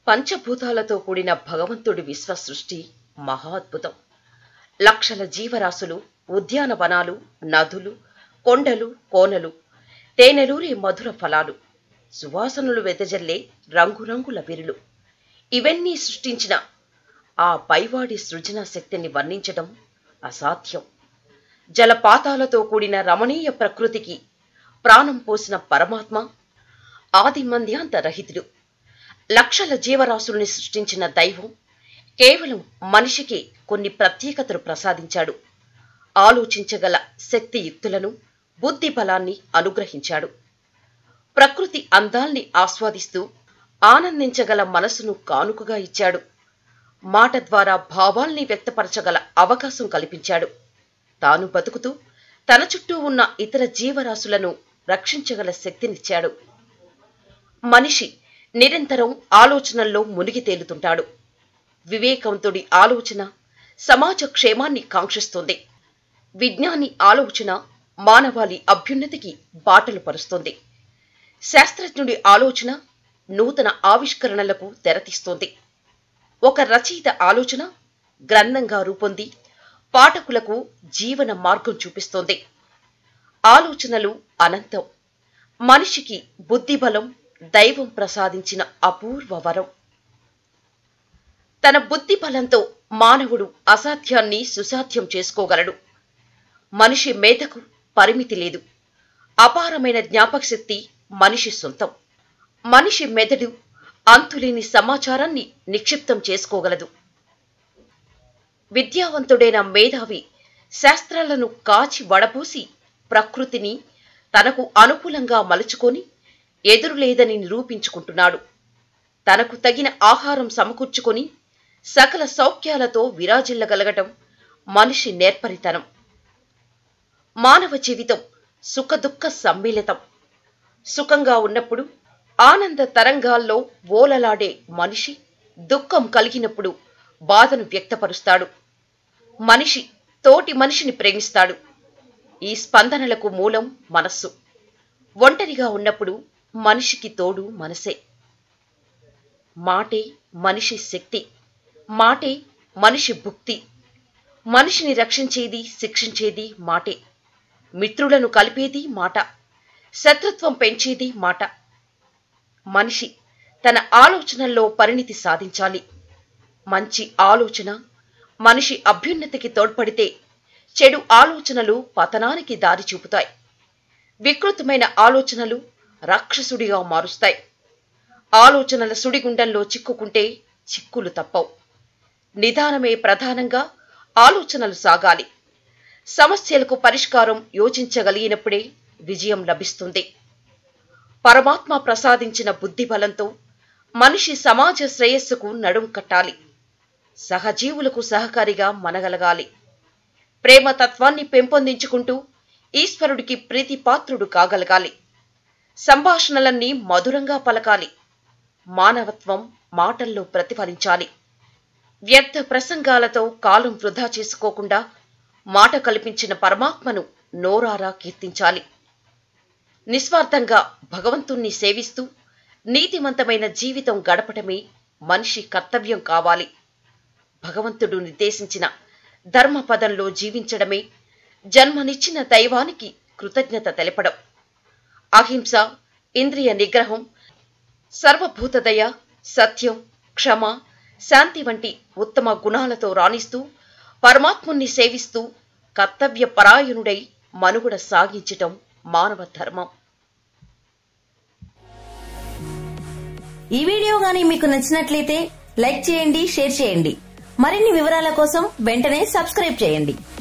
పంచభూతాలతో కూడిన భగవంతుడి విశ్వ సృష్టి మహాద్భుతం. లక్షల జీవరాశులు, ఉద్యానవనాలు, నదులు, కొండలు, కోనలు, తేనెలూరి మధుర ఫలాలు, సువాసనలు వెదజల్లే రంగురంగుల విరులు, ఇవన్నీ సృష్టించిన ఆ పైవాడి సృజన శక్తిని వర్ణించడం అసాధ్యం. జలపాతాలతో కూడిన రమణీయ ప్రకృతికి ప్రాణం పోసిన పరమాత్మ ఆదిమంద్యాంతరహితుడు. లక్షల జీవరాశుల్ని సృష్టించిన దైవం కేవలం మనిషికి కొన్ని ప్రత్యేకతలు ప్రసాదించాడు. ఆలోచించగల శక్తియుక్తులను, బుద్ధి బలాన్ని అనుగ్రహించాడు. ప్రకృతి అందాల్ని ఆస్వాదిస్తూ ఆనందించగల మనసును కానుకగా ఇచ్చాడు. మాట ద్వారా భావాల్ని వ్యక్తపరచగల అవకాశం కల్పించాడు. తాను బతుకుతూ తన చుట్టూ ఉన్న ఇతర జీవరాశులను రక్షించగల శక్తినిచ్చాడు. మనిషి నిరంతరం ఆలోచనల్లో మునిగి తేలుతుంటాడు. వివేకవంతుడి ఆలోచన సమాజ క్షేమాన్ని కాంక్షిస్తుంది. విజ్ఞాని ఆలోచన మానవాళి అభ్యున్నతికి బాటలు పరుస్తుంది. శాస్త్రజ్ఞుడి ఆలోచన నూతన ఆవిష్కరణలకు తెరతీస్తుంది. ఒక రచయిత ఆలోచన గ్రంథంగా రూపొంది పాఠకులకు జీవన మార్గం చూపిస్తోంది. ఆలోచనలు అనంతం. మనిషికి బుద్ధిబలం దైవం ప్రసాదించిన అపూర్వ వరం. తన బుద్ధి బలంతో మానవుడు అసాధ్యాన్ని సుసాధ్యం చేసుకోగలడు. మనిషి మేధకు పరిమితి లేదు. అపారమైన జ్ఞాపకశక్తి మనిషి సొంతం. మనిషి మెదడు అంతులేని సమాచారాన్ని నిక్షిప్తం చేసుకోగలదు. విద్యావంతుడైన మేధావి శాస్త్రాలను కాచి వడపోసి ప్రకృతిని తనకు అనుకూలంగా మలుచుకొని ఎదురులేదని నిరూపించుకుంటున్నాడు. తనకు తగిన ఆహారం సమకూర్చుకొని సకల సౌఖ్యాలతో విరాజిల్లగలగటం మనిషి నేర్పరితనం. మానవ జీవితం సుఖదుఃఖ సమ్మిళితం. సుఖంగా ఉన్నప్పుడు ఆనంద తరంగాల్లో ఓలలాడే మనిషి దుఃఖం కలిగినప్పుడు బాధను వ్యక్తపరుస్తాడు. మనిషి తోటి మనిషిని ప్రేమిస్తాడు. ఈ స్పందనలకు మూలం మనస్సు. ఒంటరిగా ఉన్నప్పుడు మనిషికి తోడు మనసే. మాటే మనిషి శక్తి. మాటే మనిషి భుక్తి. మనిషిని రక్షించేది, శిక్షించేది మాటే. మిత్రులను కలిపేది మాట. శత్రుత్వం పెంచేది మాట. మనిషి తన ఆలోచనల్లో పరిణితి సాధించాలి. మంచి ఆలోచన మనిషి అభ్యున్నతికి తోడ్పడితే చెడు ఆలోచనలు పతనానికి దారి చూపుతాయి. వికృతమైన ఆలోచనలు రాక్షసుడిగా మారుస్తాయి. ఆలోచనల సుడిగుండంలో చిక్కుకుంటే చిక్కులు తప్పవు. నిదానమే ప్రధానంగా ఆలోచనలు సాగాలి. సమస్యలకు పరిష్కారం యోచించగలిగినప్పుడే విజయం లభిస్తుంది. పరమాత్మ ప్రసాదించిన బుద్ధి బలంతో మనిషి సమాజ శ్రేయస్సుకు నడుం కట్టాలి. సహజీవులకు సహకారిగా మనగలగాలి. ప్రేమ తత్వాన్ని పెంపొందించుకుంటూ ఈశ్వరుడికి ప్రీతిపాత్రుడు కాగలగాలి. సంభాషణలన్నీ మధురంగా పలకాలి. మానవత్వం మాటల్లో ప్రతిఫలించాలి. వ్యర్థ ప్రసంగాలతో కాలం వృధా చేసుకోకుండా మాట కల్పించిన పరమాత్మను నోరారా కీర్తించాలి. నిస్వార్థంగా భగవంతుణ్ణి సేవిస్తూ నీతివంతమైన జీవితం గడపటమే మనిషి కర్తవ్యం కావాలి. భగవంతుడు నిర్దేశించిన ధర్మపదంలో జీవించడమే జన్మనిచ్చిన దైవానికి కృతజ్ఞత తెలపడం. అహింస, ఇంద్రియ నిగ్రహం, సర్వభూతదయ, సత్యం, క్షమ, శాంతి వంటి ఉత్తమ గుణాలతో రాణిస్తూ పరమాత్ముణ్ణి సేవిస్తూ కర్తవ్య పరాయణుడై మనుగడ సాగించటం మానవ ధర్మం. ఈ వీడియో గానీ మీకు నచ్చినట్లయితే లైక్ చేయండి, షేర్ చేయండి. మరిన్ని వివరాల కోసం వెంటనే సబ్స్క్రైబ్ చేయండి.